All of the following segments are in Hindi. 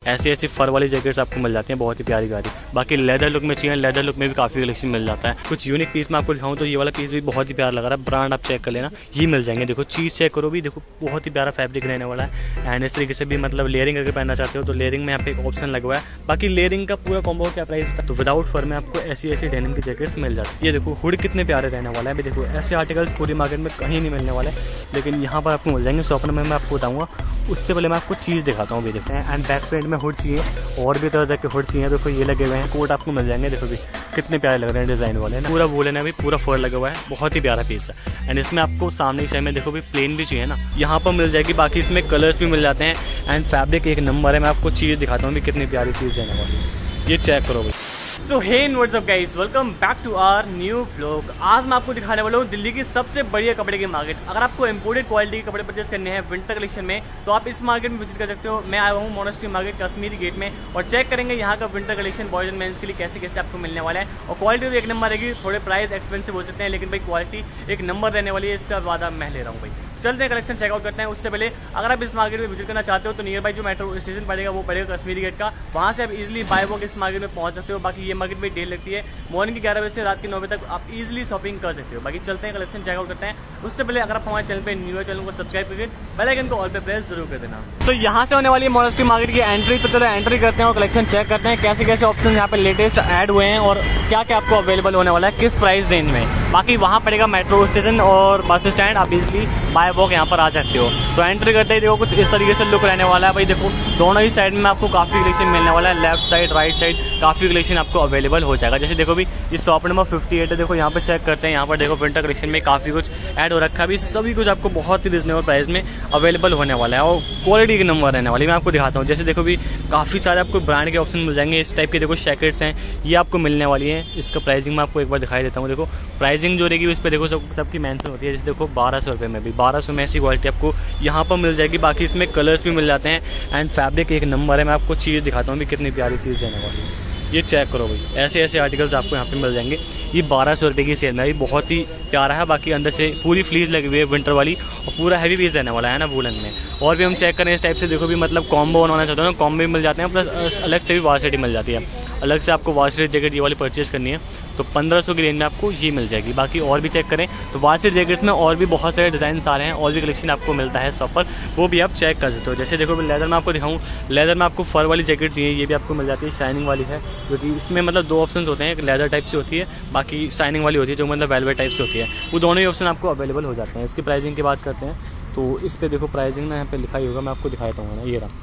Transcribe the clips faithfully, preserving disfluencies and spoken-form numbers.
ऐसी ऐसी फर वाली जैकेट्स आपको मिल जाती हैं, बहुत ही प्यारी प्यारी। बाकी लेदर लुक में चाहिए, लेदर लुक में भी काफ़ी कलेक्शन मिल जाता है। कुछ यूनिक पीस मैं आपको दिखाऊँ तो ये वाला पीस भी बहुत ही प्यारा लग रहा है, ब्रांड आप चेक कर लेना, ये मिल जाएंगे। देखो चीज़ चेक करो भी, देखो बहुत ही प्यारा फैब्रिक रहने वाला है। एंड इस तरीके से भी मतलब लेयरिंग करके पहनना चाहते हो तो लेयरिंग में यहाँ पे एक ऑप्शन लगा हुआ है। बाकी लेयरिंग का पूरा कॉम्बो क्या प्राइस था, तो विदाउट फर में आपको ऐसी ऐसी डेनिम की जैकेट्स मिल जाती है। ये देखो हुड कितने प्यारे रहने वाला है। अभी देखो ऐसे आर्टिकल्स पूरी मार्केट में कहीं नहीं मिलने वाले, लेकिन यहाँ पर आपको मिल जाएंगे शॉपर में। मैं आपको बताऊँगा, उससे पहले मैं आपको चीज़ दिखाता हूँ। भी देखते हैं एंड बैक फ्रंट में हुड चाहिए और भी तरह तरह के हुड चाहिए। देखो ये लगे हुए हैं, कोट आपको मिल जाएंगे। देखो भी कितने प्यारे लग रहे हैं डिज़ाइन वाले ना, पूरा वूलन है भी, पूरा फर लगा हुआ है, बहुत ही प्यारा पीस है। एंड इसमें आपको सामने की साइड में देखो भी प्लेन भी चाहिए ना, यहाँ पर मिल जाएगी। बाकी इसमें कलर्स भी मिल जाते हैं एंड फैब्रिक एक नंबर है। मैं आपको चीज़ दिखाता हूँ भी कितनी प्यारी चीज़ देने वाली है, ये चेक करो भाई। So hey what's up guys, welcome back to our new vlog. आज मैं आपको दिखाने वाला हूँ दिल्ली की सबसे बढ़िया कपड़े की मार्केट। अगर आपको इंपोर्टेड क्वालिटी के कपड़े परचेस करने हैं विंटर कलेक्शन में, तो आप इस मार्केट में विजिट कर सकते हो। मैं आया हूँ मोनेस्ट्री मार्केट कश्मीरी गेट में, और चेक करेंगे यहाँ का winter collection boys and men's के लिए कैसे कैसे आपको मिलने वाला है। और क्वालिटी तो एक नंबर रहेगी, थोड़े प्राइस एक्सपेंसिव हो सकते हैं, लेकिन भाई क्वालिटी एक नंबर रहने वाली है, इसका वादा मैं ले रहा हूँ भाई। चलते हैं कलेक्शन चेकआउट करते हैं। उससे पहले अगर आप इस मार्केट में विजिट करना चाहते हो तो नियर बाई जो मेट्रो स्टेशन पड़ेगा वो पड़ेगा कश्मीरी गेट का, वहाँ से आप इजीली बाय वॉक इस मार्केट में पहुंच सकते हो। बाकी ये मार्केट में डील लगती है, मॉर्निंग की ग्यारह बजे से रात के नौ बजे तक आप इजीली शॉपिंग कर सकते हो। बाकी चलते हैं कलेक्शन चेकआउट करते हैं। उससे पहले अगर आप हमारे चैनल पे न्यू है, चैनल को सब्सक्राइब करके बेल आइकन को ऑल पे प्रेस जरूर कर देना। तो यहाँ से होने वाली है मोनेस्ट्री मार्केट की एंट्री, तो चलो एंट्री करते हैं और कलेक्शन चेक करते हैं कैसे कैसे ऑप्शन यहाँ पे लेटेस्ट ऐड हुए हैं और क्या क्या आपको अवेलेबल होने वाला है किस प्राइस रेंज में। बाकी वहाँ पड़ेगा मेट्रो स्टेशन और बस स्टैंड, आप इजीली बाय वॉक यहाँ पर आ सकते हो। तो एंट्री करते ही देखो कुछ इस तरीके से लुक रहने वाला है भाई। देखो दोनों ही साइड में आपको काफी कलेक्शन मिलने वाला है, लेफ्ट साइड राइट साइड काफी कलेक्शन आपको अवेलेबल हो जाएगा। जैसे देखो भी ये शॉप नंबर फिफ्टी एट है, देखो यहाँ पे चेक करते हैं। यहाँ पर देखो विंटर कलेक्शन में काफी कुछ ऐड हो रखा है भी, सभी कुछ आपको बहुत ही रिजनेबल प्राइस में अवेलेबल होने वाला है और क्वालिटी के नंबर रहने वाली। मैं आपको दिखाता हूँ, जैसे देखो भी काफी सारे आपको ब्रांड के ऑप्शन मिल जाएंगे। इस टाइप के देखो जैकेट्स हैं, ये आपको मिलने वाली है। इसका प्राइसिंग मैं आपको एक बार दिखाई देता हूँ। देखो प्राइसिंग जो रहेगी इस पर देखो सब सबकी मेंशन होती है। जैसे देखो बारह सौ रुपये में भी बारह सौ में ऐसी क्वालिटी आपको यहाँ पर मिल जाएगी। बाकी इसमें कलर्स भी मिल जाते हैं एंड फैब्रिक एक नंबर है। मैं आपको चीज़ दिखाता हूँ भी कितनी प्यारी चीज़ देने वाली है, ये चेक करो भाई। ऐसे ऐसे आर्टिकल्स आपको यहाँ पे मिल जाएंगे। ये बारह सौ रुपये की सेल में, ये बहुत ही प्यारा है। बाकी अंदर से पूरी फ्लीज लगी हुई है विंटर वाली और पूरा हैवी पीस रहने वाला है ना वूलन में। और भी हम चेक करें इस टाइप से, देखो भी मतलब कॉम्बो बनवाना चाहते हो ना, कॉम्बो भी मिल जाते हैं, प्लस अलग से भी वार्सिटी मिल जाती है। अलग से आपको वार्सिटी जैकेट ये वाली परचेज करनी है तो पंद्रह सौ की रेंज में आपको ये मिल जाएगी। बाकी और भी चेक करें तो वार्सिटी जैकेट्स में और भी बहुत सारे डिज़ाइन आ रहे हैं, और भी कलेक्शन आपको मिलता है शॉप पर, वो भी आप चेक कर सकते हो। जैसे देखो लेदर में आपको दिखाऊँ, लेदर में आपको फर वाली जैकेट चाहिए, ये भी आपको मिल जाती है। शाइनिंग वाली है, जो कि इसमें मतलब दो ऑप्शन होते हैं, एक लेदर टाइप से होती है, बाकी शाइनिंग वाली होती है जो मतलब वेलवेट टाइप से होती है। वो दोनों ही ऑप्शन आपको अवेलेबल हो जाते हैं। इसकी प्राइसिंग की बात करते हैं तो इस पर देखो प्राइसिंग ना यहाँ पे लिखा ही होगा, मैं आपको दिखाता हूँ ना, ये रहा।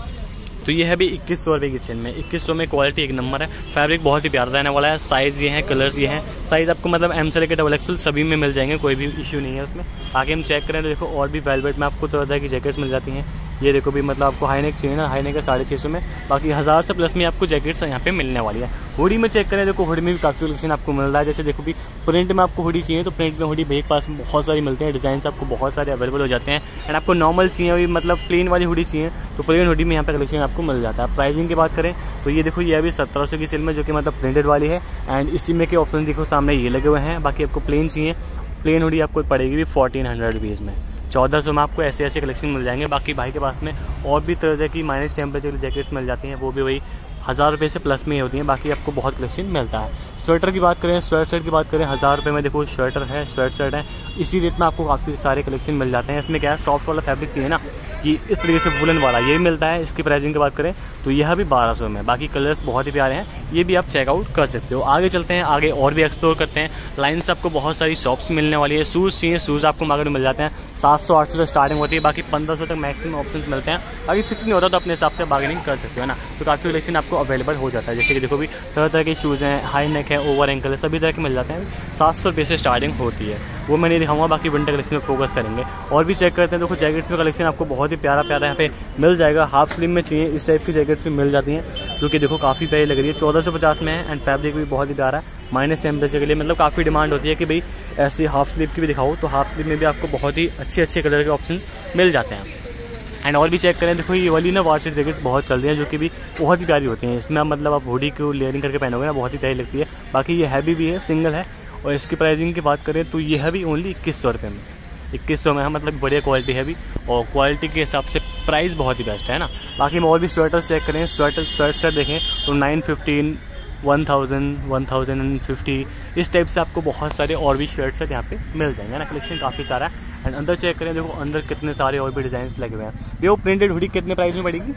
तो ये है भी इक्कीस सौ रुपये की चेन में, इक्कीस सौ में क्वालिटी एक नंबर है। फैब्रिक बहुत ही प्यारा रहने वाला है। साइज़ ये है, कलर्स ये हैं। साइज़ आपको मतलब एम से लेकर डबल एक्सल सभी में मिल जाएंगे, कोई भी इशू नहीं है उसमें। आगे हम चेक करें तो देखो और भी वेलवेट में आपको तरह तरह की जैकेट्स मिल जाती हैं। ये देखो भी मतलब आपको हाई नेक चाहिए ना, हाई नेक है साढ़े छः सौ में। बाकी हज़ार से प्लस में आपको जैकेट्स यहाँ पे मिलने वाली है। हुडी में चेक करें, देखो हुडी में भी काफ़ी कलेक्शन आपको मिल रहा है। जैसे देखो भी प्रिंट में आपको हुडी चाहिए तो प्रिंट में हुडी भैया के पास बहुत सारी मिलते हैं, डिज़ाइन आपको बहुत सारे अवेलेबल हो जाते हैं। एंड आपको नॉर्मल चाहिए मतलब प्लेन वाली हुडी चाहिए तो प्लेन हुडी में यहाँ पे कलेक्शन आपको मिल जाता है। प्राइसिंग की बात करें तो ये देखो ये अभी सत्रह सौ की सेल में, जो कि मतलब प्रिंटेड वाली है। एंड इसी में के ऑप्शन देखो सामने ये लगे हुए हैं। बाकी आपको प्लेन चाहिए, प्लेन हुडी आपको पड़ेगी भी फोर्टीन हंड्रेड रुपीज़ में, चौदह सौ में आपको ऐसे ऐसे कलेक्शन मिल जाएंगे। बाकी भाई के पास में और भी तरह की माइनस टेम्परेचर जैकेट्स मिल जाती हैं, वो भी वही हज़ार रुपये से प्लस में ही होती हैं। बाकी आपको बहुत कलेक्शन मिलता है। स्वेटर की बात करें, स्वेट शर्ट की बात करें, हज़ार रुपये में देखो स्वेटर है, स्वेट शर्ट है, इसी रेट में आपको काफ़ी सारे कलेक्शन मिल जाते हैं। इसमें क्या है, सॉफ्ट वाला फैब्रिक चाहिए ना, ये इस तरीके से वुलन वाला ये मिलता है। इसकी प्राइसिंग की बात करें तो यह भी बारह सौ में। बाकी कलर्स बहुत ही प्यारे हैं, ये भी आप चेकआउट कर सकते हो। आगे चलते हैं, आगे और भी एक्सप्लोर करते हैं। लाइन से आपको बहुत सारी शॉप्स मिलने वाली है। शूज़ चाहिए, शूज़ आपको मार्केट में मिल जाते हैं, सात सौ आठ सौ से स्टार्टिंग होती है। बाकी पंद्रह सौ तक मैक्सिमम ऑप्शन मिलते हैं। बाकी फिक्स नहीं होता तो अपने हिसाब से बार्गेनिंग कर सकते हो ना, तो काफ़ी कलेक्शन आपको अवेलेबल हो जाता है। जैसे कि देखो भी तरह तरह के शूज़ हैं, हाई नेक है, ओवर एंकल है, सभी तरह के मिल जाते हैं। सात सौ रुपये से स्टार्टिंग होती है, वो मैं नहीं दिखाऊंगा। बाकी विंटर कलेक्शन में फोकस करेंगे। और भी चेक करते हैं, देखो जैकेट्स में कलेक्शन आपको बहुत ही प्यारा प्यारा यहाँ पे मिल जाएगा। हाफ स्लीव में चाहिए इस टाइप की जैकेट्स भी मिल जाती हैं, जो कि देखो काफ़ी प्यारी लग रही है, चौदह सौ पचास में है। एंड फैब्रिक भी बहुत ही प्यारा है, माइनस टेम्परेचर के लिए मतलब काफ़ी डिमांड होती है कि भाई ऐसी हाफ स्लीव की भी दिखाओ, तो हाफ स्लीव में भी आपको बहुत ही अच्छे अच्छे कलर के ऑप्शंस मिल जाते हैं। एंड और भी चेक करें, देखो ये वाली ना वार्सिटी जैकेट्स बहुत चल रही हैं, जो कि भी बहुत ही प्यारी होती हैं। इसमें मतलब आप हुडी को लेयरिंग करके पहनोगे ना, बहुत ही प्यारी लगती है। बाकी ये हैवी भी है, सिंगल है। और इसकी प्राइसिंग की बात करें तो ये है भी ओनली इक्कीस सौ रुपये में। इक्कीस सौ में है, मतलब बढ़िया क्वालिटी है अभी, और क्वालिटी के हिसाब से प्राइस बहुत ही बेस्ट है ना। बाकी हम और भी स्वेटर चेक करें, स्वेटर स्वेट शर्ट देखें तो nine fifteen one thousand one thousand and fifty इस टाइप से आपको बहुत सारे और भी शर्ट सेट यहाँ पे मिल जाएंगे ना। कलेक्शन काफ़ी सारा है। एंड अंदर चेक करें, देखो अंदर कितने सारे और भी डिजाइन लगे हुए हैं। ये वो प्रिंटेड हुडी कितने प्राइस में पड़ेगी?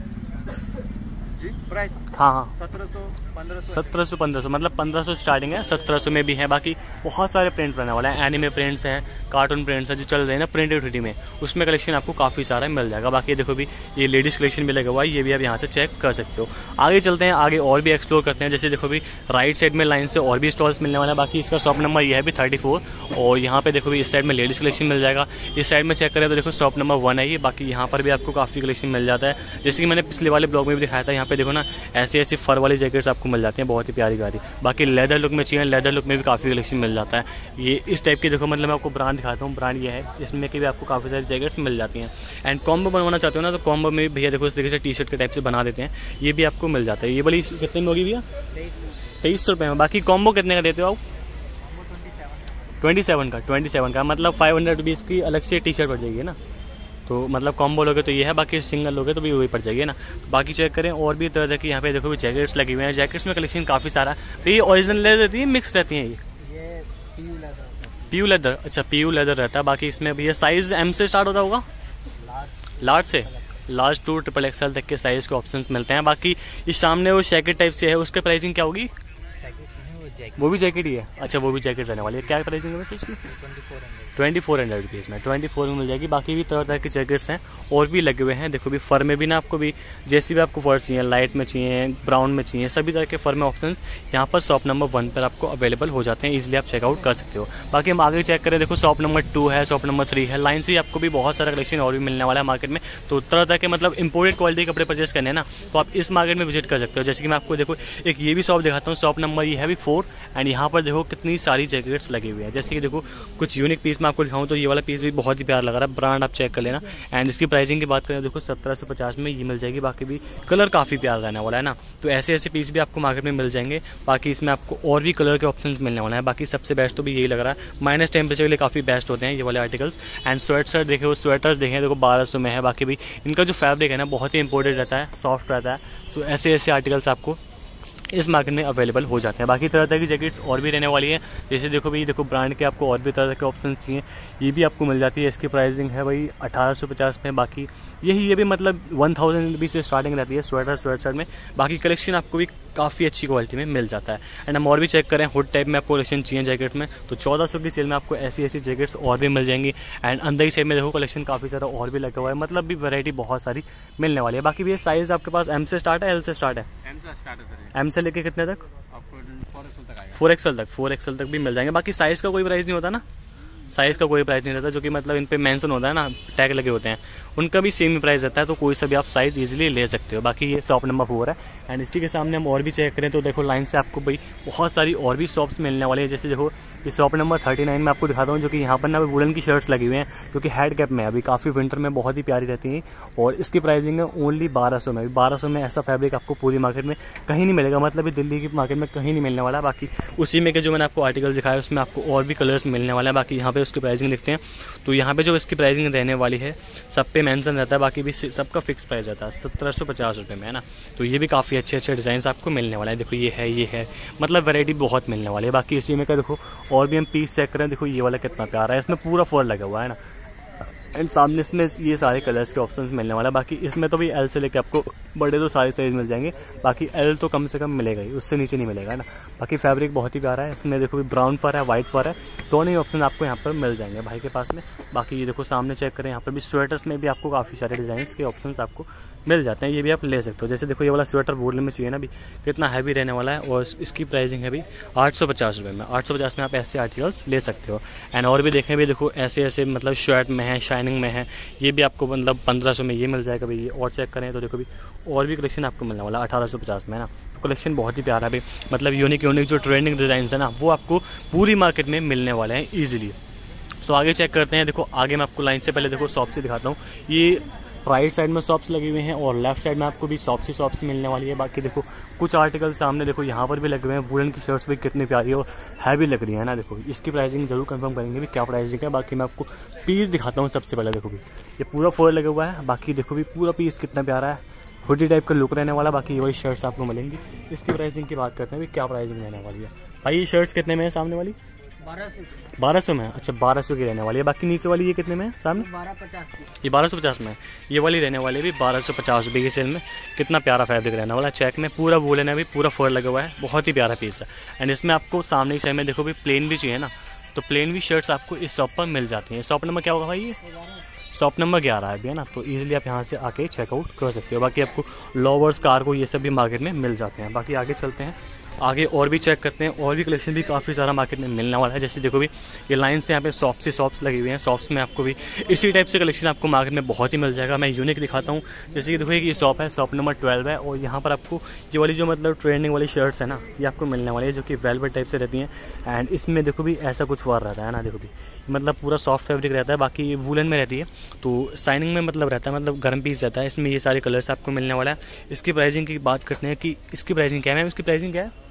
प्राइस हाँ हाँ सत्रह सौ पंद्रह सौ सत्रह सौ पंद्रह सौ मतलब पंद्रह सौ स्टार्टिंग है, सत्रह सौ में भी है। बाकी बहुत सारे प्रिंट रहने वाले हैं, एनिमे प्रिंट्स हैं, कार्टून प्रिंट्स हैं जो चल रहे हैं ना प्रिंटेड हुडी में, उसमें कलेक्शन आपको काफ़ी सारा मिल जाएगा। बाकी देखो भी ये लेडीज़ कलेक्शन भी लगा हुआ है, ये भी आप यहाँ से चेक कर सकते हो। आगे चलते हैं, आगे और भी एक्सप्लोर करते हैं। जैसे देखो भी राइट साइड में लाइन से और भी स्टॉल्स मिलने वाला है। बाकी इसका शॉप नंबर ये है भी थर्टी फोर, और यहाँ पे देखो भी इस साइड में लेडीज़ कलेक्शन मिल जाएगा। इस साइड में चेक करें तो देखो शॉप नंबर वन है ये। बाकी यहाँ पर भी आपको काफ़ी कलेक्शन मिल जाता है, जैसे कि मैंने पिछले वाले ब्लॉग में भी दिखाया था। यहाँ पे देखो ना ऐसी ऐसी फर वाली जैकेट्स आपको मिल जाती हैं, बहुत ही प्यारी प्यारी। बाकी लेदर लुक में चाहिए, लेदर लुक में भी काफ़ी कलेक्शन मिल जाता है। ये इस टाइप की देखो, मतलब मैं आपको ब्रांड दिखाता हूँ, ब्रांड ये है, इसमें के भी आपको काफ़ी सारी जैकेट्स मिल जाती हैं। एंड कॉम्बो बनवाना चाहते हो ना तो कॉम्बो में भैया देखो इस तरीके से टी शर्ट के टाइप से बना देते हैं, ये भी आपको मिल जाता है। ये वाली कितने में होगी भैया? तेईस सौ रुपये में। बाकी कॉम्बो कितने का देते हो आप? ट्वेंटी सेवन का ट्वेंटी सेवन का मतलब फाइव हंड्रेड रुपीज़ की अलग से टी शर्ट पड़ जाएगी ना। तो मतलब कॉम्बो लोगे तो ये है, बाकी सिंगल लोगे तो भी वही पड़ जाएगी ना। बाकी चेक करें और भी तरह की यहाँ पे देखो भी जैकेट्स लगी हुई हैं। जैकेट्स में कलेक्शन काफ़ी सारा। तो ये ओरिजिनल लेदर रहती है, मिक्स रहती हैं? ये पीयू लेदर। अच्छा पीयू लेदर रहता है। बाकी इसमें भी ये साइज़ एम से स्टार्ट होता होगा, लार्ज से लार्ज टू ट्रिपल एक्सएल तक के साइज़ के ऑप्शंस मिलते हैं। बाकी ये सामने वो जैकेट टाइप से है, उसके प्राइसिंग क्या होगी? वो भी जैकेट ही है। अच्छा वो भी जैकेट रहने वाली है। क्या प्राइसिंग है वैसे इसकी? ट्वेंटी फोर हंड्रेड रुपीज़ में ट्वेंटी फोर में मिल जाएगी। बाकी भी तरह तरह के जैकेट्स हैं और भी लगे हुए हैं। देखो भी फर में भी ना आपको भी जैसी भी आपको फर चाहिए, लाइट में चाहिए, ब्राउन में चाहिए, सभी तरह के फर में ऑप्शंस यहाँ पर शॉप नंबर वन पर आपको अवेलेबल हो जाते हैं। इजीली आप चेकआउट कर सकते हो। बाकी हम आगे चेक करें, देखो शॉप नंबर टू है, शॉप नंबर थ्री है, लाइन से आपको भी बहुत सारा कलेक्शन और भी मिलने वाला है मार्केट में। तो तरह तरह के मतलब इंपोर्टेड क्वालिटी के कपड़े परचेस करने हैं ना तो आप इस मार्केट में विजिट कर सकते हो। जैसे कि मैं आपको देखो एक ये भी शॉप दिखाता हूँ, शॉप नंबर ये है भी फोर। एंड यहाँ पर देखो कितनी सारी जैकेट्स लगी हुई है। जैसे कि देखो कुछ यूनिक पीस मैं आपको दिखाऊँ तो ये वाला पीस भी बहुत ही प्यारा लग रहा है, ब्रांड आप चेक कर लेना। एंड इसकी प्राइसिंग की बात करें देखो सत्रह सौ पचास में ये मिल जाएगी। बाकी भी कलर काफ़ी प्यारा रहने वाला है ना। तो ऐसे ऐसे पीस भी आपको मार्केट में मिल जाएंगे। बाकी इसमें आपको और भी कलर के ऑप्शंस मिलने वाले हैं। बाकी सबसे बेस्ट तो भी यही लग रहा है, माइनस टेम्परेचर के लिए काफ़ी बेस्ट होते हैं ये वाले आर्टिकल्स। एंड स्वेट शर्ट देखे, वो स्वेटर्स देखें देखो बारह सौ में है। बाकी भी इनका जो फैब्रिक है ना बहुत ही इंपोर्टेड रहता है, सॉफ्ट रहता है। तो ऐसे ऐसे आर्टिकल्स आपको इस मार्केट में अवेलेबल हो जाते हैं। बाकी तरह तरह की जैकेट्स और भी रहने वाली है। जैसे देखो भाई देखो ब्रांड के आपको और भी तरह के ऑप्शंस चाहिए, ये भी आपको मिल जाती है। इसकी प्राइसिंग है भाई अठारह सौ पचास में। बाकी यही ये भी मतलब वन थाउजेंड रुपीज़ से स्टार्टिंग रहती है स्वेटर स्वेट शर्ट में। बाकी कलेक्शन आपको भी काफ़ी अच्छी क्वालिटी में मिल जाता है। एंड हम और भी चेक करें, हुड टाइप में आपको कलेक्शन चाहिए जैकेट में तो चौदह सौ की सेल में आपको ऐसी ऐसी जैकेट्स और भी मिल जाएंगी। एंड अंदर ही सेल में देखो कलेक्शन काफ़ी सारा और भी लगा हुआ है, मतलब भी वैरायटी बहुत सारी मिलने वाली है। बाकी भी ये साइज़ आपके पास एम से स्टार्ट है, एल से स्टार्ट है? एम से स्टार्ट है सर। एम से लेके कितने तक? आपको फोर एक्सएल तक आएगा। फोर एक्सएल तक फोर एक्सएल तक भी मिल जाएंगे। बाकी साइज़ का कोई प्राइस नहीं होता ना, साइज़ का कोई प्राइस नहीं रहता, जो कि मतलब इन पे मेंशन होता है ना, टैग लगे होते हैं, उनका भी सेम प्राइस रहता है। तो कोई सा भी आप साइज़ इजीली ले सकते हो। बाकी ये शॉप नंबर फोर है। एंड इसी के सामने हम और भी चेक करें तो देखो लाइन से आपको भाई बहुत सारी और भी शॉप्स मिलने वाली है। जैसे देखो ये शॉप नंबर थर्टी नाइन में आपको दिखाता हूँ, जो कि यहाँ पर ना वुलन की शर्ट्स लगी हुई हैं, जो कि हेड कैप में अभी काफ़ी विंटर में बहुत ही प्यारी रहती हैं। और इसकी प्राइसिंग है ओनली बारह सौ में। बारह सौ में ऐसा फैब्रिक आपको पूरी मार्केट में कहीं नहीं मिलेगा, मतलब दिल्ली की मार्केट में कहीं नहीं मिलने वाला। बाकी उसी में के जो मैंने आपको आर्टिकल्स दिखाया उसमें आपको और भी कलर्स मिलने वाला है। बाकी यहाँ पे उसकी प्राइसिंग देखते हैं तो यहाँ पे जो इसकी प्राइसिंग रहने वाली है सब पे मेंशन रहता है। बाकी भी सबका फिक्स प्राइस रहता है सत्रह सौ पचास रुपये में है ना। तो ये भी काफ़ी अच्छे अच्छे डिज़ाइन आपको मिलने वाला है। देखो ये है ये है मतलब वैरायटी बहुत मिलने वाली है। बाकी इसी में का देखो और भी हम पीस चेक करें, देखो ये वाला कितना प्यारा है, इसमें पूरा फॉर लगा हुआ है ना। एंड सामने इसमें ये सारे कलर्स के ऑप्शंस मिलने वाला है। बाकी इसमें तो भी एल से लेके आपको बड़े तो सारे साइज मिल जाएंगे। बाकी एल तो कम से कम मिलेगा ही, उससे नीचे नहीं मिलेगा ना। बाकी फैब्रिक बहुत ही प्यारा है। इसमें देखो भी ब्राउन फर है, वाइट फर है, दोनों ही ऑप्शन आपको यहाँ पर मिल जाएंगे भाई के पास में। बाकी ये देखो सामने चेक करें, यहाँ पर भी स्वेटर्स में भी आपको काफ़ी सारे डिज़ाइन के ऑप्शन आपको मिल जाते हैं, ये भी आप ले सकते हो। जैसे देखो ये वाला स्वेटर वूलन में चाहिए ना, भी कितना हैवी रहने वाला है। और इसकी प्राइसिंग है भी आठ सौ पचास रुपये में। आठ सौ पचास में आप ऐसे आर्टिकल्स ले सकते हो। एंड और भी देखें भी देखो ऐसे ऐसे मतलब शर्ट में है, शाइनिंग में है, ये भी आपको मतलब पंद्रह सौ में ये मिल जाएगा भाई। ये और चेक करें तो देखो भी और भी कलेक्शन आपको मिलने वाला है अठारह सौ पचास में ना। तो कलेक्शन बहुत ही प्यारा है, मतलब यूनिक यूनिक जो ट्रेंडिंग डिज़ाइन है ना वो आपको पूरी मार्केट में मिलने वाले हैं ईजिली। सो आगे चेक करते हैं। देखो आगे मैं आपको लाइन से पहले देखो शॉप से दिखाता हूँ। ये राइट साइड में शॉप्स लगी हुई हैं और लेफ्ट साइड में आपको भी शॉप्स ही शॉप्स मिलने वाली है। बाकी देखो कुछ आर्टिकल सामने देखो यहाँ पर भी लगे हुए हैं। वुलन की शर्ट्स भी कितनी प्यारी और हैवी लग रही है ना। देखो इसकी प्राइसिंग जरूर कंफर्म करेंगे भी क्या प्राइसिंग है। बाकी मैं आपको पीस दिखाता हूँ सबसे पहले। देखो भी ये पूरा फोर लगा हुआ है। बाकी देखो भी पूरा पीस कितना प्यारा है, हुडी टाइप का लुक रहने वाला। बाकी ये वही शर्ट्स आपको मिलेंगी। इसकी प्राइसिंग की बात करते हैं भी क्या प्राइसिंग रहने वाली है। भाई ये शर्ट्स कितने में है सामने वाली? बारह सौ बारह सौ में। अच्छा बारह सौ की रहने वाली है। बाकी नीचे वाली ये कितने में है सामने? बारह पचास की। ये बारह सौ पचास में है। ये वाली रहने वाली भी बारह सौ पचास रुपये की सेल में। कितना प्यारा फैब्रिक रहने वाला है, चेक में पूरा वूलन है, भी पूरा फर लगा हुआ है, बहुत ही प्यारा पीस है। एंड इसमें आपको सामने की साइड में देखो भी प्लेन भी चाहिए ना, तो प्लेन भी शर्ट्स आपको इस शॉप पर मिल जाती हैं। शॉप नंबर क्या होगा भाई? ये शॉप नंबर ग्यारह है भी है ना, तो इजीली आप यहाँ से आके चेकआउट कर सकते हो। बाकी आपको लोवर्स, कार्गो ये सब भी मार्केट में मिल जाते हैं। बाकी आगे चलते हैं, आगे और भी चेक करते हैं। और भी कलेक्शन भी काफ़ी सारा मार्केट में मिलने वाला है। जैसे देखो भी ये लाइन से यहाँ पे शॉप्स से शॉप्स लगी हुई हैं। शॉप्स में आपको भी इसी टाइप से कलेक्शन आपको मार्केट में बहुत ही मिल जाएगा। मैं यूनिक दिखाता हूँ। जैसे कि देखो ये शॉप है, शॉप नंबर ट्वेल्व है और यहाँ पर आपको ये वाली जो मतलब ट्रेंडिंग वाली शर्ट्स है ना, ये आपको मिलने वाली है, जो कि वेलवेट टाइप से रहती हैं। एंड इसमें देखो भी ऐसा कुछ वार रहता है ना, देखो भी मतलब पूरा सॉफ्ट फैब्रिक रहता है। बाकी ये वूलन में रहती है तो शाइनिंग में मतलब रहता है, मतलब गर्म पीस रहता है। इसमें ये सारे कलर्स आपको मिलने वाला है। इसकी प्राइसिंग की बात करते हैं कि इसकी प्राइसिंग क्या है मैम? इसकी प्राइसिंग क्या है?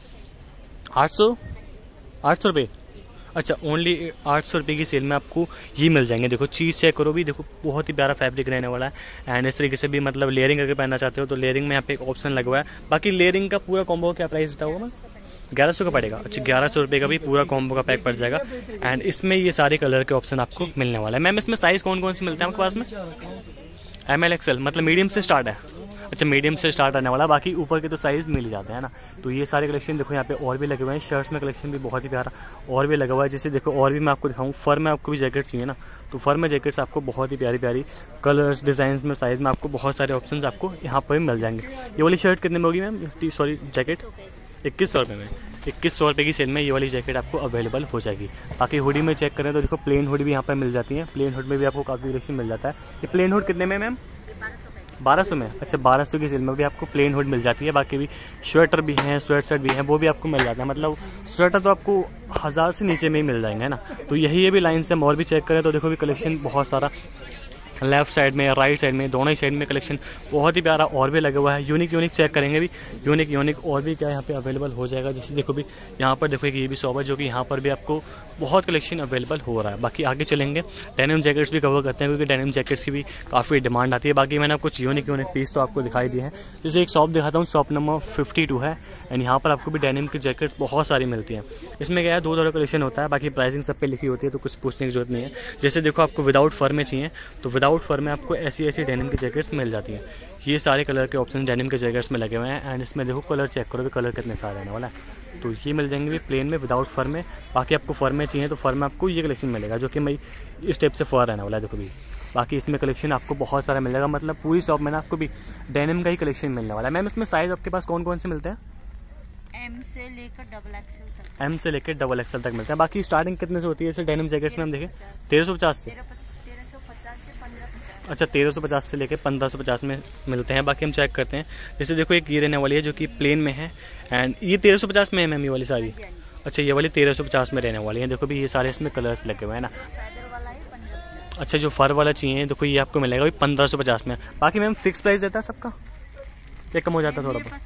आठ सौ आठ सौ रुपये। अच्छा ओनली आठ सौ रुपये की सेल में आपको ये मिल जाएंगे। देखो चीज़ चेक करो भी, देखो बहुत ही प्यारा फैब्रिक रहने वाला है। एंड इस तरीके से भी मतलब लेयरिंग करके पहनना चाहते हो तो लेयरिंग में यहाँ पे एक ऑप्शन लगा हुआ है। बाकी लेयरिंग का पूरा कॉम्बो क्या प्राइस देता होगा? ग्यारह सौ का पड़ेगा। अच्छा ग्यारह सौ रुपये का भी पूरा कॉम्बो का पैक पड़ जाएगा। एंड इसमें ये सारे कलर के ऑप्शन आपको मिलने वाला है। मैम इसमें साइज़ कौन कौन से मिलते हैं आपके पास में? एम एल एक्सएल मतलब मीडियम से स्टार्ट है। अच्छा मीडियम से स्टार्ट आने वाला, बाकी ऊपर के तो साइज़ मिल ही जाते हैं ना। तो ये सारे कलेक्शन देखो यहाँ पे और भी लगे हुए हैं। शर्ट्स में कलेक्शन भी बहुत ही प्यारा और भी लगा हुआ है। जैसे देखो और भी मैं आपको दिखाऊँ, फर में आपको भी जैकेट चाहिए ना, तो फर में जैकेट्स आपको बहुत ही प्यारी प्यारी कलर्स, डिज़ाइंस में, साइज़ में आपको बहुत सारे ऑप्शंस आपको यहाँ पर भी मिल जाएंगे। ये वाली शर्ट कितने में होगी मैम? सॉरी जैकेट इक्कीस सौ रुपये में। इक्कीस सौ रुपये की सेल में ये वाली जैकेट आपको अवेलेबल हो जाएगी। बाकी हुडी में चेक करें तो देखो प्लेन हुडी भी यहाँ पर मिल जाती है। प्लेन हुड में भी आपको काफ़ी कलेक्शन मिल जाता है। ये प्लेन हुड कितने में मैम? बारह सौ में। अच्छा बारह सौ की सेल में भी आपको प्लेन हुड मिल जाती है। बाकी भी स्वेटर भी हैं, स्वेट शर्ट भी हैं, वो भी आपको मिल जाता है। मतलब स्वेटर तो आपको हज़ार से नीचे में ही मिल जाएंगे ना। तो यही ये भी लाइन से हम और भी चेक करें तो देखो भी कलेक्शन बहुत सारा लेफ्ट साइड में, राइट साइड में, दोनों ही साइड में कलेक्शन बहुत ही प्यारा और भी लगा हुआ है। यूनिक यूनिक चेक करेंगे भी, यूनिक यूनिक और भी क्या यहाँ पे अवेलेबल हो जाएगा। जैसे देखो भी यहाँ पर देखो कि ये भी शॉप है जो कि यहाँ पर भी आपको बहुत कलेक्शन अवेलेबल हो रहा है। बाकी आगे चलेंगे, डेनिम जैकेट्स भी कवर करते हैं क्योंकि डेनिम जैकेट्स की भी काफ़ी डिमांड आती है। बाकी मैंने कुछ यूनिक यूनिक पीस तो आपको दिखाई दिए हैं। जैसे एक शॉप दिखाता हूँ, शॉप नंबर फिफ्टी टू है। एंड यहाँ पर आपको भी डेनिम की जैकेट्स बहुत सारी मिलती हैं। इसमें क्या है, दो तरह कलेक्शन होता है। बाकी प्राइसिंग सब पे लिखी होती है तो कुछ पूछने की जरूरत नहीं है। जैसे देखो आपको विदाउट फर में चाहिए तो विदाउट फर में आपको ऐसी ऐसी डेनिम की जैकेट्स मिल जाती हैं। ये सारे कलर के ऑप्शन डेनिम के जैकेट्स में लगे हुए हैं। एंड इसमें देखो कलर चेक करो, कलर कितने सारे रहने वाला है। तो ये मिल जाएंगे भी प्लेन में विदाउट फर में। बाकी आपको फर में चाहिए तो फर में आपको ये कलेक्शन मिलेगा जो कि मैं इस टाइप से फर रहने वाला है। देखो भी बाकी इसमें कलेक्शन आपको बहुत सारा मिलेगा। मतलब पूरी शॉप में ना आपको भी डेनिम का ही कलेक्शन मिलने वाला है। मैम इसमें साइज़ आपके पास कौन कौन से मिलते हैं? एम से लेकर डबल एक्सएल तक। एम से लेकर डबल एक्सएल तक मिलते हैं। बाकी स्टार्टिंग कितने से होती है? जैसे डेनिम जैकेट्स में हम देखें तेरह सौ पचास से। अच्छा तेरह सौ पचास से लेकर पंद्रह सौ पचास में मिलते हैं। बाकी हम चेक करते हैं। जैसे देखो एक ये रहने वाली है जो कि प्लेन में है। एंड ये तेरह सौ पचास में है मैम ये वाली सारी? अच्छा ये वाली तेरह सौ पचास में रहने वाली है। देखो भी ये सारे इसमें कलर्स लगे हुए हैं ना। अच्छा जो फर वाला चाहिए देखो ये आपको मिलेगा भाई पंद्रह सौ पचास में। बाकी मैम फिक्स प्राइस देता है सबका या कम हो जाता है थोड़ा बहुत?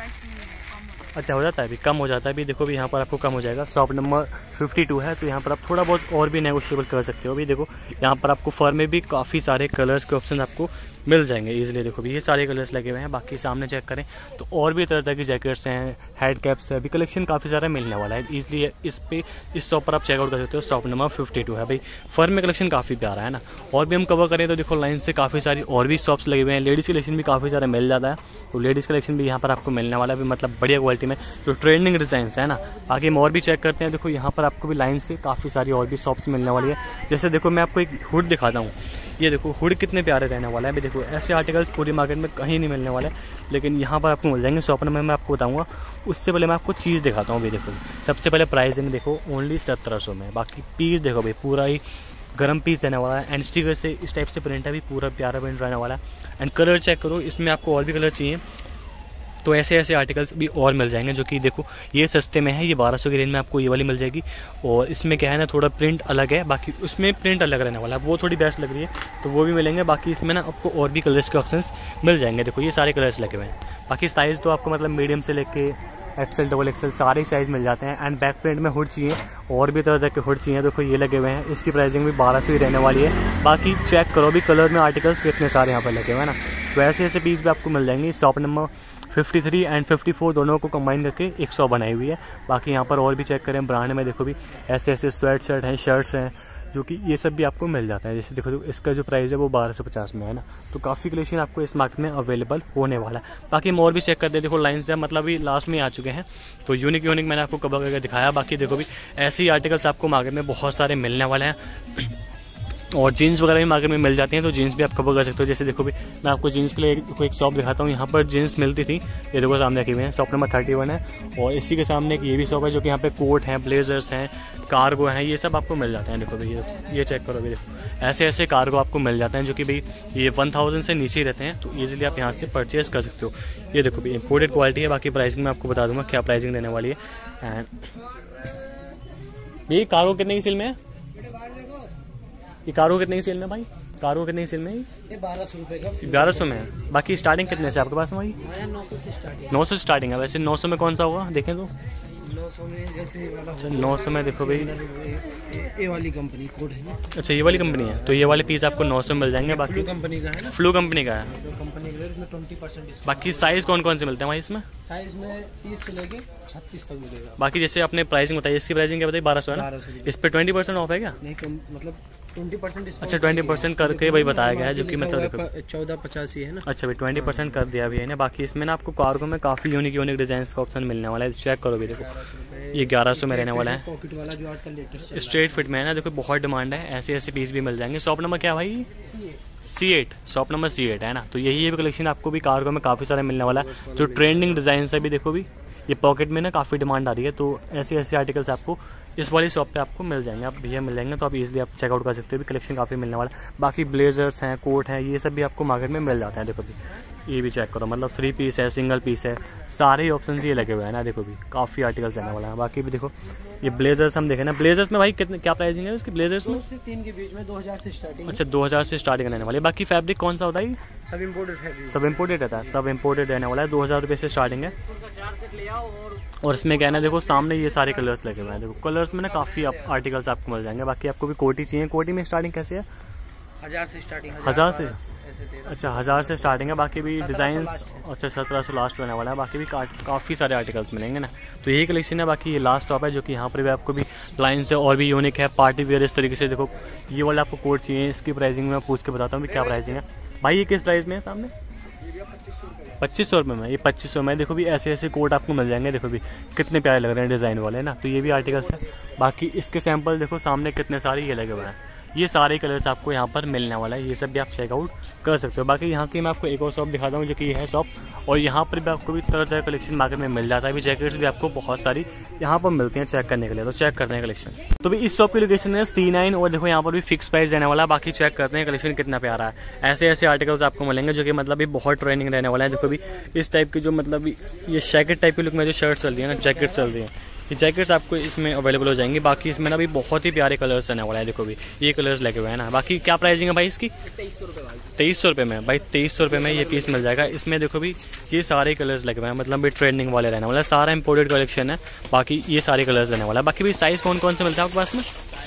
अच्छा हो जाता है, अभी कम हो जाता है। अभी देखो भी यहाँ पर आपको कम हो जाएगा। शॉप नंबर फिफ्टी टू है तो यहाँ पर आप थोड़ा बहुत और भी नेगोशिएबल कर सकते हो। अभी देखो यहाँ पर आपको फर में भी काफ़ी सारे कलर्स के ऑप्शन आपको मिल जाएंगे इजीली। देखो भी ये सारे कलर्स लगे हुए हैं। बाकी सामने चेक करें तो और भी तरह तरह की जैकेट्स हैं, हेड कैप्स है। अभी कलेक्शन काफ़ी सारा मिलने वाला है ईजिली। इस पे इस शॉप पर आप चेकआउट कर सकते हो। शॉप नंबर फिफ्टी टू है भाई। फर में कलेक्शन काफ़ी प्यारा है ना। और भी हम कवर करें तो देखो लाइन से काफ़ी सारी और भी शॉप्स लगे हुए हैं। लेडीज़ कलेक्शन भी काफ़ी सारा मिल जाता है तो लेडीज़ कलेक्शन भी यहाँ पर आपको मिलने वाला है। भी मतलब बढ़िया क्वालिटी में जो ट्रेंडिंग डिज़ाइन है ना। बाकी हम और भी चेक करते हैं। देखो यहाँ पर आपको भी लाइन से काफ़ी सारी और भी शॉप्स मिलने वाली है। जैसे देखो मैं आपको एक हुड दिखाता हूँ। ये देखो हुड कितने प्यारे रहने वाला है। अभी देखो ऐसे आर्टिकल्स पूरी मार्केट में कहीं नहीं मिलने वाले, लेकिन यहाँ पर आपको मिल जाएंगे। शॉप नंबर मैं आपको बताऊँगा। उससे पहले मैं आपको चीज़ दिखाता हूँ। अभी देखो सबसे पहले प्राइसिंग देखो ओनली सत्रह सौ में। बाकी पीस देखो भाई पूरा ही गर्म पीस रहने वाला है। एंड स्टिकर से इस टाइप से प्रिंट है भी पूरा प्यारा प्रिंट रहने वाला है। एंड कलर चेक करो, इसमें आपको और भी कलर चाहिए तो ऐसे ऐसे आर्टिकल्स भी और मिल जाएंगे जो कि देखो ये सस्ते में है, ये बारह सौ की रेंज में आपको ये वाली मिल जाएगी। और इसमें क्या है ना, थोड़ा प्रिंट अलग है, बाकी उसमें प्रिंट अलग रहने वाला है, वो थोड़ी बेस्ट लग रही है तो वो भी मिलेंगे। बाकी इसमें ना आपको और भी कलर्स के ऑप्शंस मिल जाएंगे। देखो ये सारे कलर्स लगे हुए हैं। बाकी साइज़ तो आपको मतलब मीडियम से लेके एक्सेल डबल एक्सेल सारे साइज़ मिल जाते हैं। एंड बैक प्रिंट में हुड चाहिए और भी तरह तरह के हुड चाहिए, देखो ये लगे हुए हैं। इसकी प्राइसिंग भी बारह सौ ही रहने वाली है। बाकी चेक करो भी कलर में आर्टिकल्स कितने सारे यहाँ पर लगे हुए हैं ना। तो ऐसे ऐसे पीस भी आपको मिल जाएंगे। शॉप नंबर तिरेपन एंड चौवन दोनों को कंबाइन करके एक शॉप बनाई हुई है। बाकी यहाँ पर और भी चेक करें ब्रांड में, देखो भी ऐसे ऐसे स्वेट शर्ट हैं, शर्ट्स हैं, जो कि ये सब भी आपको मिल जाता है। जैसे देखो तो इसका जो प्राइस है वो बारह सौ पचास में है ना। तो काफ़ी कलेक्शन आपको इस मार्केट में अवेलेबल होने वाला है। बाकी हम और भी चेक करते हैं। देखो लाइन्स है मतलब भी लास्ट में आ चुके हैं, तो यूनिक यूनिक मैंने आपको कवर करके दिखाया। बाकी देखो भी ऐसे ही आर्टिकल्स आपको मार्केट में बहुत सारे मिलने वाले हैं। और जीन्स वगैरह भी मार्केट में मिल जाती हैं, तो जीन्स भी आप कवर कर सकते हो। जैसे देखो भी मैं आपको जीन्स के लिए एक, एक शॉप दिखाता हूँ। यहाँ पर जीन्स मिलती थी, ये देखो सामने रखी हुई है, शॉप नंबर थर्टी वन है। और इसी के सामने एक ये भी शॉप है जो कि यहाँ पे कोट हैं, ब्लेजर्स हैं, कार्गो हैं, ये सब आपको मिल जाते हैं। देखो भाई ये ये चेक करो भाई, देखो ऐसे ऐसे कार्गो आपको मिल जाते हैं जो कि भाई ये वन थाउजेंड से नीचे ही रहते हैं, तो ईजिली आप यहाँ से परचेज कर सकते हो। ये देखो भाई इंपोर्टेड क्वालिटी है। बाकी प्राइसिंग मैं आपको बता दूंगा क्या प्राइसिंग रहने वाली है। एंड ये कार्गो कितने की सेल में है? ये कार्गो कितने की सेल में भाई? कार्गो कितने की सेल में? ये बारह सौ रुपए का, ग्यारह सौ में है। बाकी स्टार्टिंग कितने से आपके पास में भाई? नौ सौ से स्टार्टिंग। नौ सौ स्टार्टिंग है। वैसे नौ सौ में कौन सा होगा देखें तो? नौ सौ में जैसे वाला अच्छा नौ सौ में देखो भाई ये ये वाली कंपनी कोड है ना। अच्छा ये वाली कंपनी है, तो ये वाले पीस आपको नौ सौ में मिल जाएंगे। बाकी कंपनी का है ना, फ्लू कंपनी का है। जो कंपनी का है उसमें ट्वेंटी परसेंट। बाकी साइज कौन कौन से मिलते हैं भाई इसमें? साइज में तीस से लेके छत्तीस तक मिलेगा। बाकी जैसे आपने प्राइसिंग बताई, इसकी प्राइसिंग क्या बताई? बारह सौ है ना। बारह सौ इस पे ट्वेंटी परसेंट ऑफ है क्या? नहीं कम, मतलब ट्वेंटी परसेंट। अच्छा ट्वेंटी परसेंट करके भाई बताया गया है, जो कि मतलब चौदह पचासी है ना। अच्छा भाई ट्वेंटी परसेंट कर दिया भी है ना। बाकी इसमें ना आपको कार्गो में काफ़ी यूनिक यूनिक डिजाइन का ऑप्शन मिलने वाला है। चेक करो भी, देखो ये ग्यारह सौ में रहने वाला है। पॉकेट वाला जो आजकल लेटेस्ट स्ट्रेट फिट में है ना, देखो बहुत डिमांड है। ऐसे ऐसे पीस भी मिल जाएंगे। शॉप नंबर क्या है भाई? C eight. Shop number C eight है ना। तो यही ये भी कलेक्शन आपको भी कार्गो में काफ़ी सारे मिलने वाला है। जो ट्रेंडिंग डिज़ाइन से भी देखो भी ये पॉकेट में ना काफ़ी डिमांड आ रही है, तो ऐसे ऐसे आर्टिकल्स आपको इस वाली शॉप पे आपको मिल जाएंगे। आप भैया मिल जाएंगे, तो आप इजीली आप चेकआउट कर सकते हो। भी कलेक्शन काफ़ी मिलने वाला है। बाकी ब्लेजर्स हैं, कोट हैं, ये सब भी आपको मार्केट में मिल जाते हैं। देखो भी ये भी चेक करो, मतलब थ्री पीस है, सिंगल पीस है, सारे ही ऑप्शन ये लगे हुए हैं ना। देखो भी काफ़ी आर्टिकल्स रहने वाला है। बाकी भी देखो ये ब्लेजर्स हम देखें ना, ब्लेजर्स में भाई कितने क्या प्राइसिंग है उसकी ब्लेजर्स में? से तीन के बीच में दो हजार से स्टार्टिंग। अच्छा दो हज़ार से स्टार्टिंग रहने वाली है। बाकी फैब्रिक कौन सा होता है? सब इम्पोर्टेड है, सब इम्पोर्टेड रहता है, सब इम्पोर्टेड रहने वाला है। दो हज़ार रुपये से स्टार्टिंग है। और इसमें क्या है ना, देखो सामने ये सारे कलर्स लगे हुए हैं। देखो कलर्स में ना काफ़ी आर्टिकल्स आपको मिल जाएंगे। बाकी आपको भी कोटी चाहिए, कोटी में स्टार्टिंग कैसे है? हजार से स्टार्टिंग। हज़ार से? अच्छा हज़ार से स्टार्टिंग है। बाकी भी डिज़ाइन अच्छा सत्रह सौ लास्ट रहने वाला है। बाकी भी का, काफ़ी सारे आर्टिकल्स मिलेंगे ना। तो यही कलेक्शन है। बाकी ये लास्ट टॉप है जो कि यहाँ पर भी आपको भी लाइन से और भी यूनिक है, पार्टी वेयर इस तरीके से। देखो ये वाला आपको कोट चाहिए, इसकी प्राइसिंग मैं पूछ के बताता हूँ भी क्या प्राइसिंग है भाई। ये किस प्राइस में है सामने? पच्चीस सौ रुपये में। ये पच्चीस सौ में देखो भी ऐसे ऐसे कोट आपको मिल जाएंगे। देखो भी कितने प्यारे लग रहे हैं डिज़ाइन वाले ना। तो ये भी आर्टिकल्स है। बाकी इसके सैंपल देखो सामने कितने सारे ये लगे हुए हैं। ये सारे कलर्स आपको यहाँ पर मिलने वाला है। ये सब भी आप चेकआउट कर सकते हो। बाकी यहाँ की मैं आपको एक और शॉप दिखाता हूँ जो कि ये है शॉप, और यहाँ पर भी आपको भी तरह तरह कलेक्शन मार्केट में मिल जाता है। भी जैकेट्स भी आपको बहुत सारी यहाँ पर मिलती हैं चेक करने के लिए, तो चेक करते हैं कलेक्शन। तो भी इस शॉप की लोकेशन है सी नाइन, और देखो यहाँ पर भी फिक्स प्राइस रहने वाला है। बाकी चेक करते हैं कलेक्शन कितना प्यारा है। ऐसे ऐसे आर्टिकल्स आपको मिलेंगे जो कि मतलब भी बहुत ट्रेंडिंग रहने वाला है। देखो भी इस टाइप की जो मतलब ये जैकेट टाइप की लुक में जो शर्ट चल रही है ना, जैकेट चल रही है, ये जैकेट्स आपको इसमें अवेलेबल हो जाएंगी। बाकी इसमें ना भी बहुत ही प्यारे कलर्स रहने वाला है। देखो भी ये कलर्स लगे हुए हैं ना। बाकी क्या प्राइसिंग है भाई इसकी? तेईस सौ रुपये भाई। तेईस सौ रुपये में भाई, तेईस सौ रुपये में ये पीस मिल जाएगा। इसमें देखो भी ये सारे कलर्स लगे हुए हैं, मतलब भी ट्रेंडिंग वाले रहने वाला है। सारा इंपोर्टेड कलेक्शन है। बाकी ये सारे कलर्स रहने वाला है। बाकी भी साइज़ कौन कौन से मिलता है आपके पास में?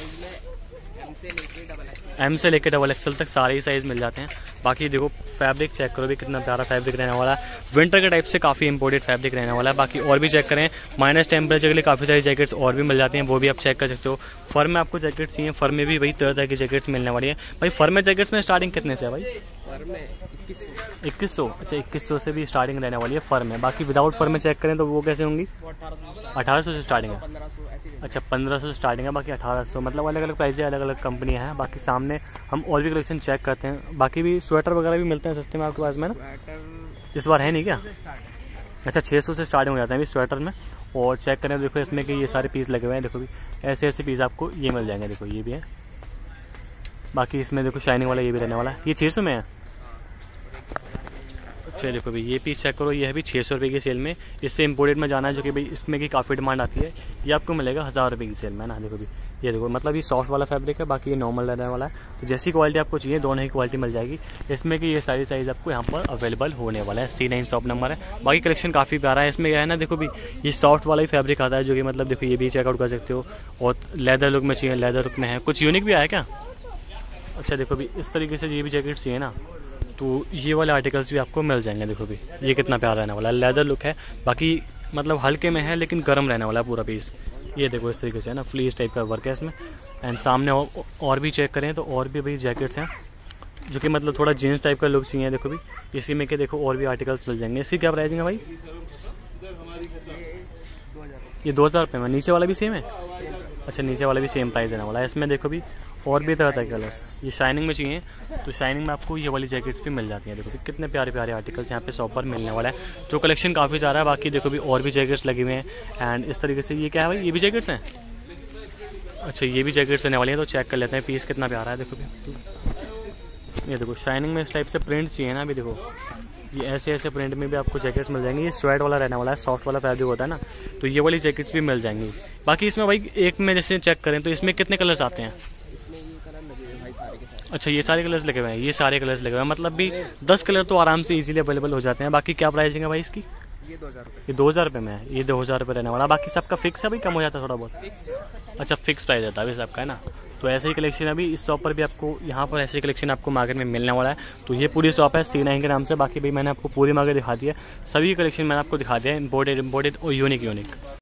एम से लेकर डबल एक्सल तक सारे ही साइज़ मिल जाते हैं। बाकी देखो फैब्रिक चेक करो भी कितना प्यारा फैब्रिक रहने वाला है। विंटर के टाइप से काफ़ी इंपोर्टेड फैब्रिक रहने वाला है। बाकी और भी चेक करें, माइनस टेम्परेचर के लिए काफ़ी सारी जैकेट्स और भी मिल जाती हैं, वो भी आप चेक कर सकते हो। फर में आपको जैकेट्स चाहिए, फर में भी वही तरह तरह की जैकेट्स मिलने वाली है। भाई फर में जैकेट्स में स्टार्टिंग कितने से है भाई? फर में इक्कीस सौ। इक्कीस सौ अच्छा इक्कीस सौ से भी स्टार्टिंग रहने वाली है फर में। बाकी विदाउट फर में चेक करें तो वो कैसे होंगी? अठारह सौ से स्टार्टिंग है। अच्छा पंद्रह सौ से स्टार्टिंग है। बाकी अठारह सौ, मतलब अलग अलग प्राइस है, अलग अलग कंपनियाँ हैं। बाकी सामने हम और भी कलेक्शन चेक करते हैं। बाकी भी स्वेटर वगैरह भी मिलते हैं सस्ते में आपके पास में ना? इस बार है नहीं क्या? अच्छा छः सौ से स्टार्टिंग हो जाते हैं अभी स्वेटर में। और चेक करें देखो इसमें कि ये सारे पीस लगे हुए हैं। देखो भी ऐसे ऐसे पीस आपको ये मिल जाएंगे। देखो ये भी है। बाकी इसमें देखो शाइनिंग वाला ये भी रहने वाला है। ये छः सौ में है। अच्छा देखो भाई ये पीस चेक करो, ये है भी छः सौ रुपये की सेल में। इससे इम्पोर्टेड में जाना है जो कि भाई इसमें की काफ़ी डिमांड आती है, ये आपको मिलेगा हज़ार रुपये की सेल में ना। देखो भी ये देखो, मतलब ये सॉफ्ट वाला फैब्रिक है, बाकी ये नॉर्मल रहने वाला है। तो जैसी क्वालिटी आपको चाहिए दोनों ही क्वालिटी मिल जाएगी इसमें कि ये सारी साइज़ आपको यहाँ पर अवेलेबल होने वाला है। सी नाइन शॉप नंबर है। बाकी कलेक्शन काफ़ी प्यारा है। इसमें क्या है ना, देखो भी ये सॉफ्ट वाला ही फैब्रिक आता है जो कि मतलब देखो ये भी चेकआउट कर सकते हो। और लेदर लुक में चाहिए, लेदर लुक में है। कुछ यूनिक भी आया क्या? अच्छा देखो भी इस तरीके से ये भी जैकेट चाहिए ना, तो ये वाले आर्टिकल्स भी आपको मिल जाएंगे। देखो भी ये कितना प्यारा रहने वाला है, लेदर लुक है, बाकी मतलब हल्के में है लेकिन गर्म रहने वाला है पूरा पीस। ये देखो इस तरीके से है ना, फ्लीस टाइप का वर्क है इसमें। एंड सामने और, और भी चेक करें तो और भी भाई जैकेट्स हैं जो कि मतलब थोड़ा जीन्स टाइप का लुक चाहिए। देखो भी इसी में के देखो और भी आर्टिकल्स मिल जाएंगे। इसकी क्या प्राइसिंग है भाई? ये दो हज़ार रुपये में। नीचे वाला भी सेम है? अच्छा नीचे वाला भी सेम प्राइस देने वाला है। इसमें देखो भी और भी तरह तरह के कलर्स, ये शाइनिंग में चाहिए तो शाइनिंग में आपको ये वाली जैकेट्स भी मिल जाती हैं। देखो भी कितने प्यारे प्यारे आर्टिकल्स यहाँ पे शॉप पर मिलने वाला है। तो कलेक्शन काफ़ी सारा है। बाकी देखो भी और भी जैकेट्स लगे हुए हैं। एंड इस तरीके से ये क्या है भाई, ये भी जैकेट्स हैं? अच्छा ये भी जैकेट्स देने वाली हैं, तो चेक कर लेते हैं पीस कितना प्यारा है। देखो भी ये देखो शाइनिंग में इस टाइप से प्रिंट चाहिए ना, अभी देखो ये ऐसे ऐसे प्रिंट में भी आपको जैकेट्स मिल जाएंगी। ये स्वेट वाला रहने वाला है, सॉफ्ट वाला फैब्रिक होता है ना, तो ये वाली जैकेट्स भी मिल जाएंगी। बाकी इसमें भाई एक में जैसे चेक करें तो इसमें कितने कलर्स आते हैं? अच्छा ये सारे कलर्स लगे हुए हैं, ये सारे कलर्स लगे हुए हैं, मतलब भी दस कलर तो आराम से इजीली अवेलेबल हो जाते हैं। बाकी क्या प्राइसिंग है भाई इसकी? ये दो हज़ार रुपये। ये दो हज़ार रुपये में है, ये दो हज़ार रुपये रहने वाला। बाकी सबका फिक्स है भाई, कम हो जाता है थोड़ा बहुत? अच्छा फिक्स प्राइस रहता है अभी सबका है ना। तो ऐसे ही कलेक्शन अभी इस शॉप पर भी आपको, यहाँ पर ऐसे कलेक्शन आपको मार्केट में मिलने वाला है। तो ये पूरी शॉप है सी नाइन के नाम से। बाकी भाई मैंने आपको पूरी मार्केट दिखा दी है, सभी कलेक्शन मैंने आपको दिखा दिया है, इम्पोर्टेड इम्पोर्टेड और यूनिक यूनिक।